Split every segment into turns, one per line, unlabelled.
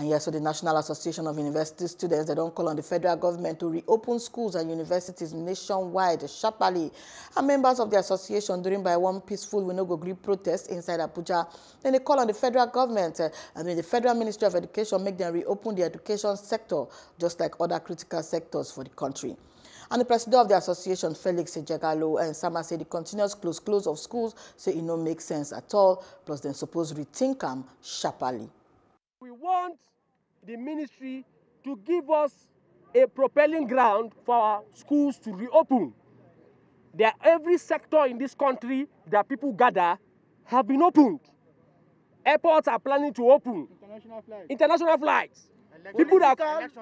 And yes, so the National Association of University Students, they don't call on the federal government to reopen schools and universities nationwide sharply. And members of the association, during by one peaceful We No Go Gree protest inside Abuja, then they call on the federal government and the Federal Ministry of Education make them reopen the education sector, just like other critical sectors for the country. And the president of the association, Felix Ejegalo, and Sama say the continuous close of schools say it no make sense at all, plus then suppose rethink them sharply.
We want the ministry to give us a propelling ground for our schools to reopen. Every sector in this country that people gather have been opened. Airports are planning to open. International flights. People that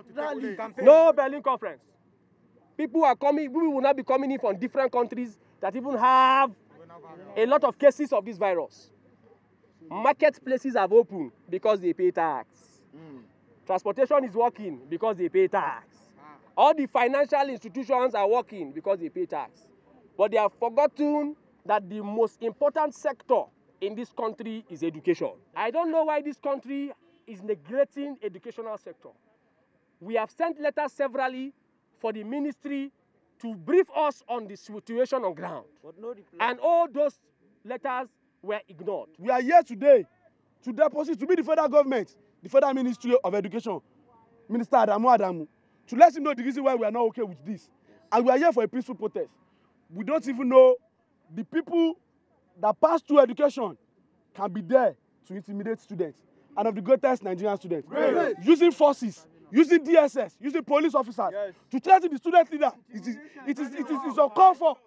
no Berlin conference. People are coming. We will not be coming in from different countries that even have a lot of cases of this virus. Marketplaces have opened because they pay tax. Transportation is working because they pay tax. All the financial institutions are working because they pay tax. But they have forgotten that the most important sector in this country is education. I don't know why this country is neglecting educational sector. We have sent letters severally for the ministry to brief us on the situation on ground. And all those letters were ignored.
We are here today to deposit to be the federal government, the Federal Ministry of Education, Minister Adamu, to let him know the reason why we are not okay with this. And we are here for a peaceful protest. We don't even know the people that pass through education can be there to intimidate students, and of the greatest Nigerian students. Right. Using forces, using DSS, using police officers to threaten the student leader. It is uncalled for.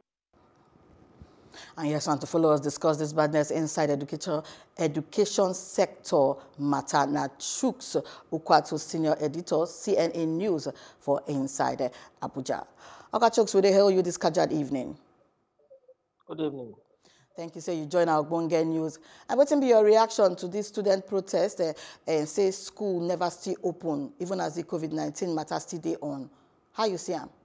And yes, and to follow us discuss this badness inside education sector matter, na Chuks Ukwatu, senior editor, CNN News for Inside Abuja. Okay, Chuks, will they hail you this casual evening?
Good evening.
Thank you. So you join our Bonge News. And what will be your reaction to this student protest and say school never still open, even as the COVID-19 matter still day on? How you see them?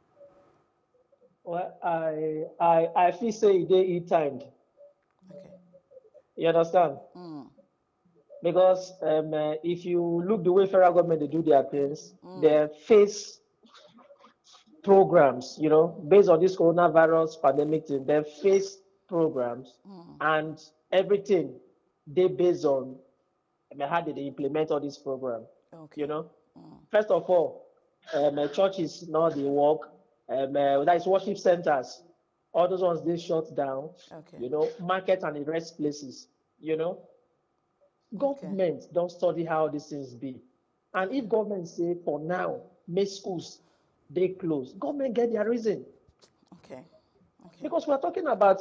Well, I feel say they e-timed.
Okay.
You understand? Because if you look the way federal government they do their things, they face programs, you know, based on this coronavirus pandemic thing, they face programs and everything they based on how did they implement all this program. Okay. You know, first of all, churches now they work. That is worship centers. All those ones they shut down. Okay. You know, market and the rest places. You know, government don't study how these things be, and if government say for now make schools they close, government get their reason. Okay. Because we are talking about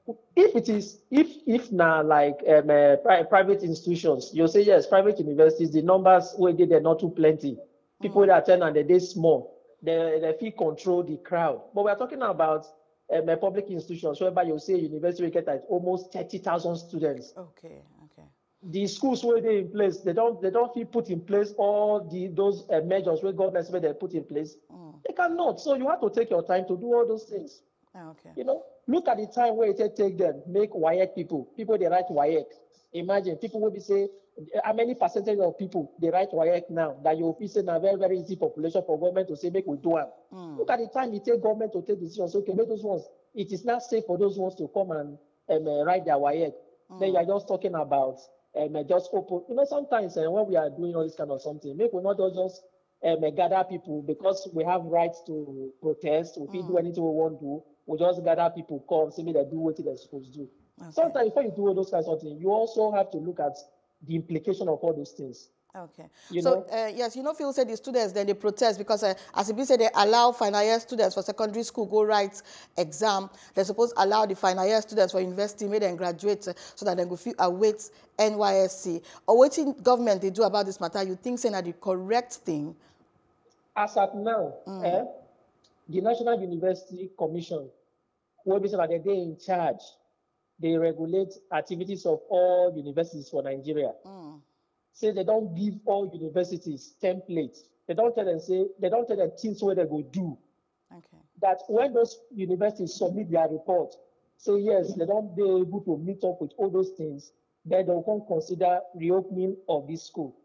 if now like private institutions, you say yes, private universities, the numbers where they're not too plenty. People that attend and they're small. They feel control the crowd. But we are talking about public institutions whereby you say university will get like almost 30,000 students. Okay. The schools where they're in place, they don't feel put in place all those measures where governments where they put in place. They cannot. So you have to take your time to do all those things. You know, look at the time where it take them make WAEC people they write WAEC. Imagine people will be say how many percentage of people they write WAEC now that you will say a very, very easy population for government to say make we do it. Look at the time it take government to take decisions. Okay, make those ones. It is not safe for those ones to come and write their WAEC. Then you are just talking about just open. You know, sometimes when we are doing all this kind of something, make we not just gather people because we have rights to protest. We can do anything we want to do. We just gather people, come, see me, they do what they're supposed to do. Sometimes before you do all those kinds of things, you also have to look at the implication of all those things. Okay.
Yes, you know, Phil said the students, then they protest because, as it said, they allow final year students for secondary school go write exam. They're supposed to allow the final year students for university, make them graduate so that they go await NYSC. Or what government they do about this matter, you think saying that the correct thing?
As at now, the National University Commission, who be that they're in charge, they regulate activities of all universities for Nigeria. Say they don't give all universities templates. They don't tell them things where they go do. Okay. That when those universities submit their report, say yes, they don't be able to meet up with all those things, then they will consider reopening of this school.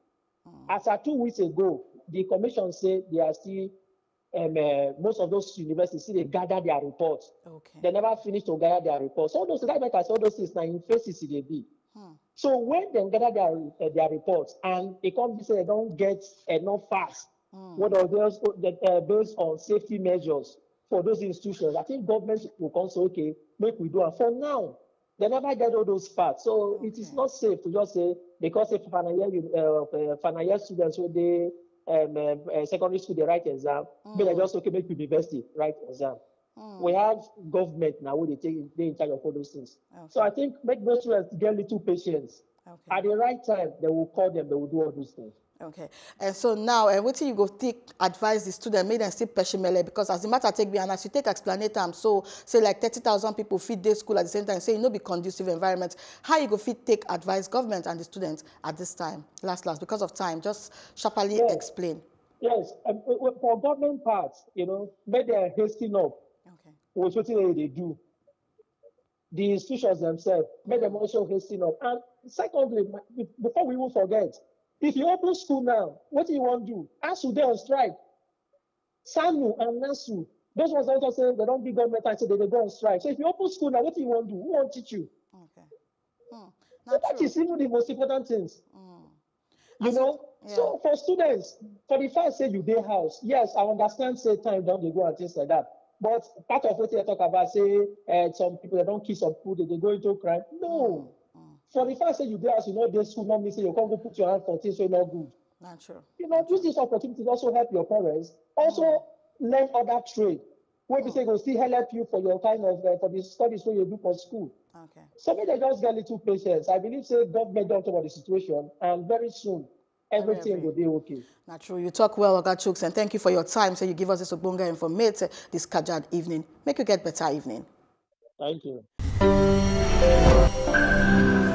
As of 2 weeks ago, the commission said they are still, most of those universities still they gather their reports.
Okay.
They never finish to gather their reports. All those like I said, all those things now in phases they be. So when they gather their reports and it comes to say they don't get enough fast, what are those based on safety measures for those institutions, I think government will come say, okay, make we do it. For now, they never get all those facts. So it is not safe to just say, because if final year students when they secondary school they write exam, but they just okay make university write exam. We have government now where they in charge of all those things. So I think make those students get little patience. At the right time, they will call them, they will do all those things.
Okay. And so now, what do you go take advise the student, make them still peshimele? Because as the matter take me, and as you take explanator, so say like 30,000 people feed their school at the same time, say no be conducive environment. How you go fit take advice government and the students at this time? Last, because of time, just sharply explain.
Yes, for government parts, make them hasten up. With what they do. The institutions themselves, make them also hasten up. And secondly, before we even forget, if you open school now, what do you want to do? ASU, they on strike. SANU and NASU, those ones also say they don't give government time, so they go on strike. So if you open school now, what do you want to do? Who won't teach you?
Okay.
So that is even the most important things. So for students, for the fact say you day house, yes, I understand say time don't they go and things like that. But part of what they talk about, say some people they don't kill some people, they go into crime. No. For the fact say you day house, this school not mean say you can't go put your hand for things so not good.
Not true.
Use this opportunity to also help your parents. Also learn other trade. Where we say go still help you for your kind of for the studies where you do for school.
Okay.
So maybe they just get little patience. I believe say government don't talk about the situation, and very soon everything will be okay.
Not true. You talk well, Oga Chuks, and thank you for your time. So you give us this Ogbonga information this Kajad evening. Make you get better evening.
Thank you.